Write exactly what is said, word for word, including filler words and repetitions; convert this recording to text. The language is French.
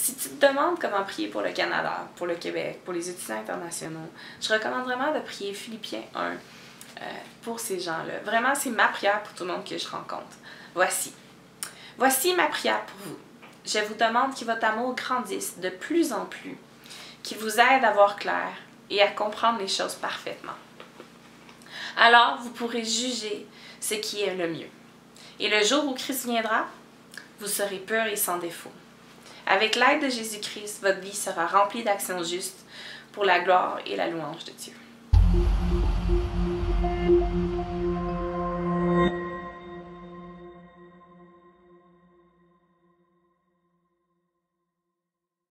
Si tu te demandes comment prier pour le Canada, pour le Québec, pour les étudiants internationaux, je recommande vraiment de prier Philippiens un euh, pour ces gens-là. Vraiment, c'est ma prière pour tout le monde que je rencontre. Voici. Voici ma prière pour vous. Je vous demande que votre amour grandisse de plus en plus, qu'il vous aide à voir clair et à comprendre les choses parfaitement. Alors, vous pourrez juger ce qui est le mieux. Et le jour où Christ viendra, vous serez purs et sans défaut. Avec l'aide de Jésus-Christ, votre vie sera remplie d'actions justes pour la gloire et la louange de Dieu.